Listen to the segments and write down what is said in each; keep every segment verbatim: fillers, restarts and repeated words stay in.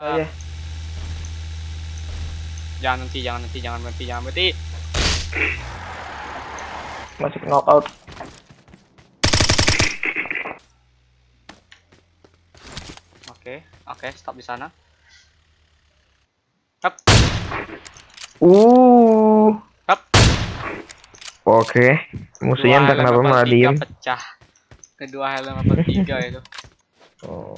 Oh, ya. Jangan nanti, jangan nanti, jangan berhenti, jangan berhenti. Masih knockout. Oke, oke, stop di sana. Up, Uh. up. Oke. Musuhnya entah Dua kenapa helm malah level tiga diem. pecah. Kedua helm level tiga itu. Oh.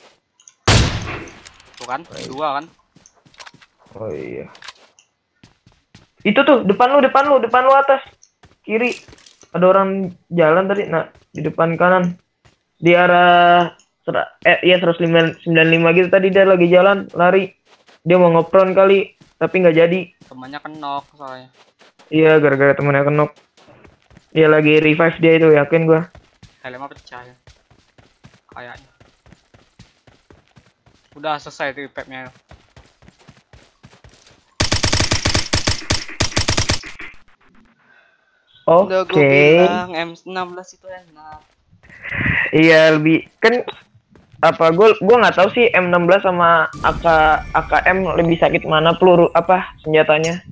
Tuh kan, dua kan. Oh iya. Itu tuh depan lu, depan lu, depan lu atas. Kiri. Ada orang jalan tadi. Nah, di depan kanan. Di arah sera- eh iya seratus sembilan puluh lima gitu tadi dia lagi jalan, lari. Dia mau ngopron kali, tapi nggak jadi. Temannya kenok soalnya. Iya, gara-gara temennya kenok. Dia lagi revive dia itu, yakin gua. Helmnya pecah ya. Kayaknya. Udah selesai tuh pepnya. Udah gue Oke. bilang M enam belas itu enak. Iya, lebih kan apa gua gua nggak tahu sih M enam belas sama A K A K M lebih sakit mana peluru apa senjatanya.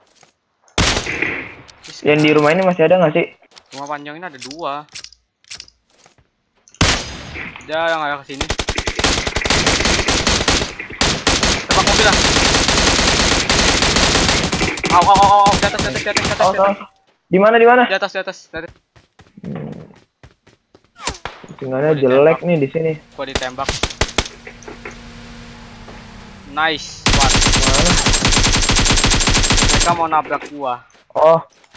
Yang di rumah ini masih ada nggak sih? Rumah panjang ini ada dua. Dia yang ada kesini. Tebak mobil lah. Au au au au, di atas di atas di atas di atas. Oh, oh. Di mana di mana? Di atas di atas. Di atas. Hmm. Tinggalnya jelek nih di sini. Gua ditembak. Nice one. Mana? Mereka mau nabrak gua. Oh.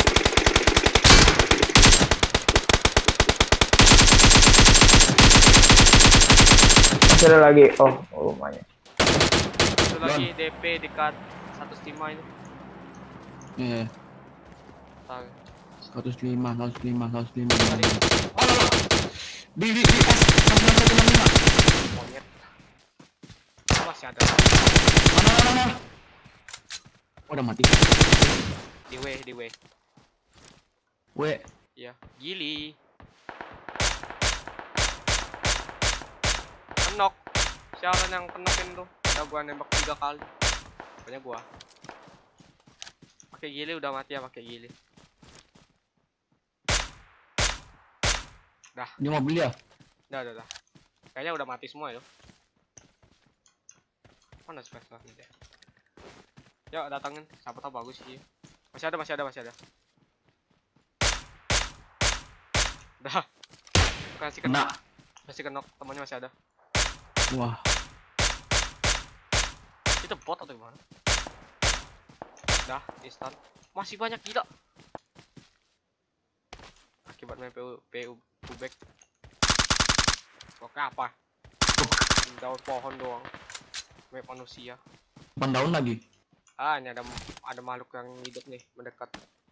Masih ada lagi. Oh, oh lumayan. Itu lagi D P dekat seratus lima itu. Iya. Tahu. seratus lima, seratus lima, seratus lima. Tadi. Oh, no, no. Di di di S seratus enam puluh lima. Monyet. Masih ada. Mana mana mana. Oh, udah mati. Di W, di W. W. Iya, gili. Kenok. Siapa yang kenokin tuh? Udah gua nembak tiga kali. Pokoknya gua. Pakai gili udah mati ya, pakai gili. Dah. Ini mobil ya? Udah, udah, udah. Kayaknya udah mati semua ya. Mana special nih deh. Yuk datangin, siapa tahu bagus sih. Masih ada, masih ada, masih ada. Dah. Kasih kenok. Masih kenok, temannya masih ada. Wah. Itu bot atau gimana? Dah, instan. Masih banyak gila. Akibat main P U P U Bubek. Oke apa? Daun pohon doang. Main manusia. Depan daun lagi. Ah, ini ada ada makhluk yang hidup nih mendekat.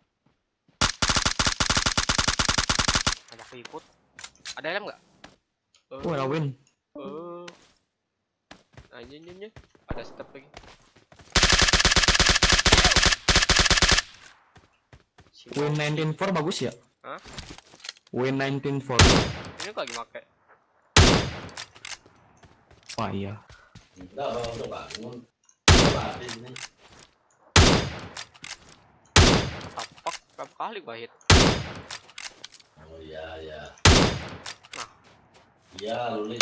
Ada keriput. Ada helm nggak? Oh, ada win. Oh. Nah, ini, ini, ini. Ada step lagi. Win sembilan empat bagus ya? Hah? Win sembilan empat. Ini kok lagi pakai. Wah iya. Tapak berapa kali gua hit? Oh iya ya. Nah. Iya luli.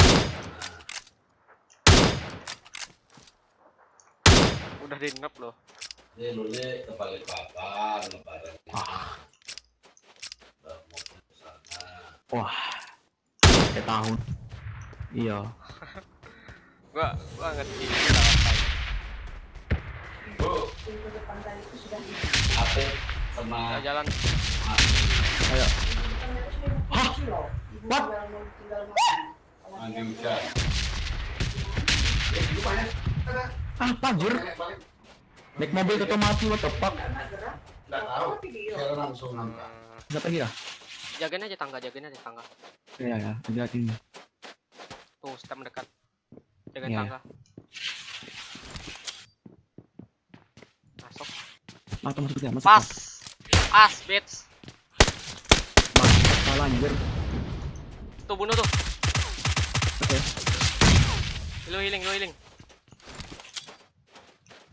Udah di ngep loh. Ini luli kepala papan lebaran. Ah. Udah mau ke sana. Wah. Kayak tahun. Iya. Gua gua ngerti. Bu. Apa sama Kita jalan. Ayo. Hah? What? mandi hujan. Apa anjir? Naik mobil ke mati what the fuck? Enggak tahu. Saya langsung nampak. Hmm, Enggak lagi ya? jagain aja tangga, jagain aja tangga. Iya ya, hati-hati. Tuh, step mendekat. Jagain Iya. tangga. Masuk. Masuk masuk ya, masuk. Pas. Pas, bitch. Bang, salah anjir. Tuh bunuh tuh. Oke. Lu healing, lu healing.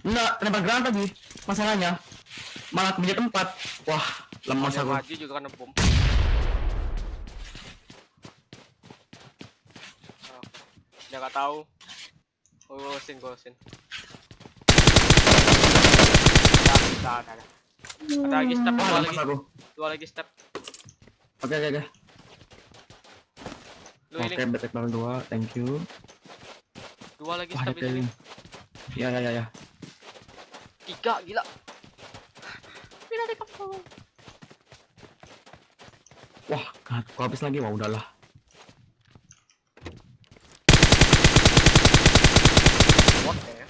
Enggak, lempar granat lagi. Masalahnya malah punya tempat. Wah, lemas Dia aku. maju juga kena bom. Oh, dia nggak tahu. Oh, gosin, gosin. Dah, dah, dah. Ada lagi step, Ah, dua lemas lagi, aku. dua lagi step. Oke, oke, oke. Lu Oke, healing. betek level dua, thank you. Dua lagi Wah, step ada ini. healing. Ya, ya, ya, ya. Tiga, gila. Bila di kapal. Wah, aku habis lagi. Wah, udahlah. Bot ya.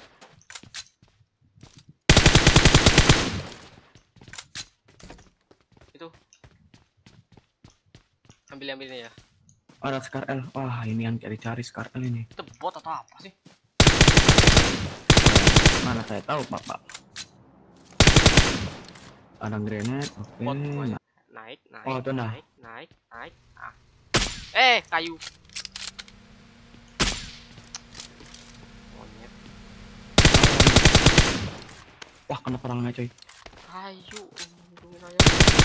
Itu. Ambil ambil ini ya. Ada Scar L. Wah, ini yang cari-cari Scar L ini. Itu bot atau apa sih? Mana saya tahu, Pak, Pak. Ada grenade, oke. Bot semuanya. Nah, Naik, naik, Oh, itu nah. naik, naik, naik. Ah. Eh, kayu. Monyet. Wah, kena perangnya, coy. Kayu. Lindungin aja.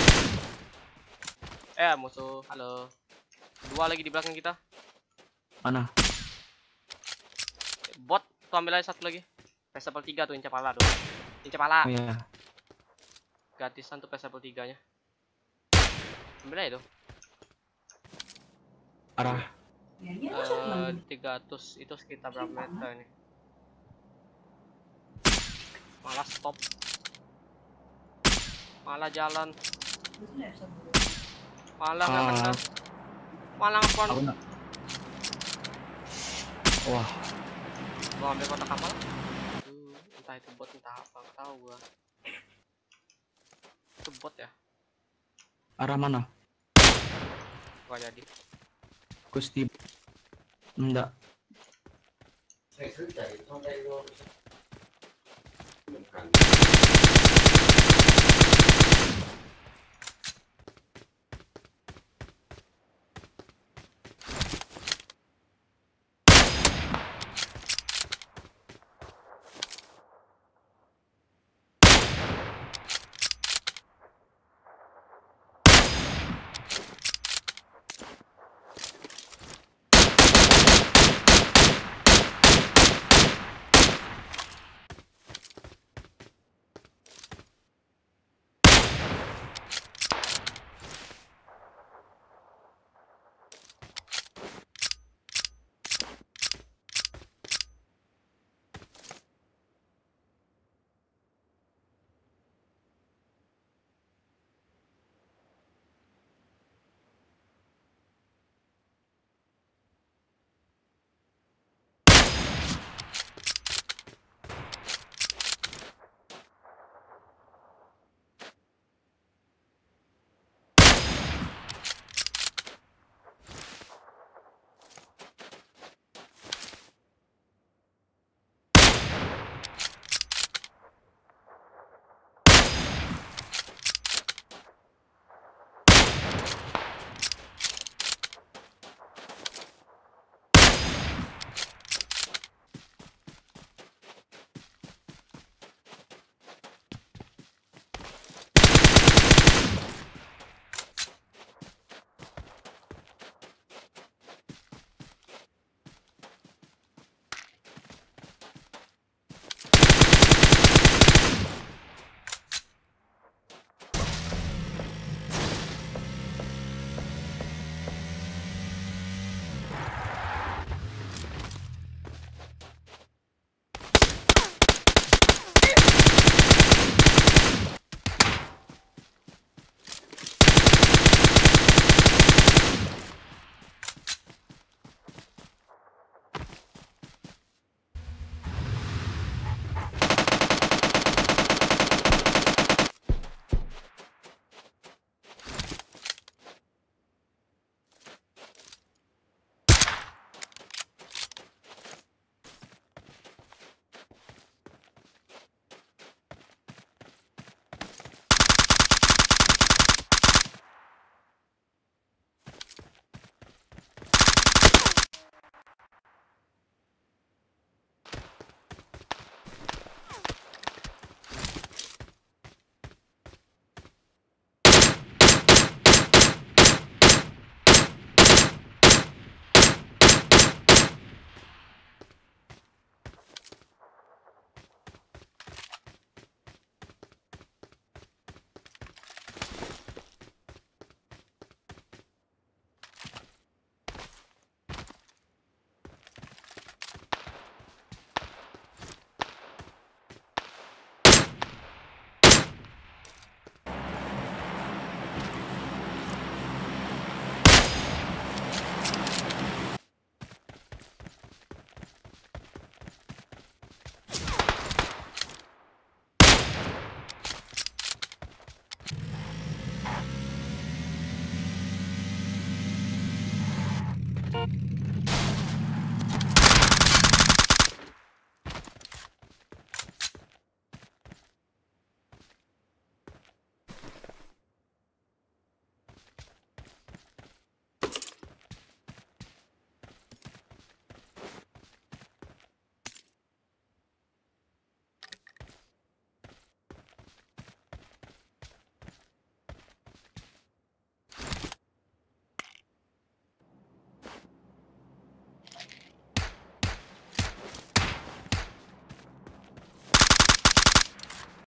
Eh, musuh. Halo. Dua lagi di belakang kita. Mana? Bot. Tuh ambil aja satu lagi. Pesapel tiga tuh, inca pala tuh. Inca pala. Oh ya. Gratisan tuh pesapel tiganya. Ambil aja tuh. Arah. Eh, tiga ratus itu sekitar berapa meter ini? Malah stop. Malah jalan. Malah nggak Ah. kena. Malah ngepon. Aku enggak. Wah, Gua ambil kotak kapal. Hmm, entah itu bot entah apa, nggak tahu gua. Itu bot ya? arah mana? Gua jadi. Gusti. Enggak.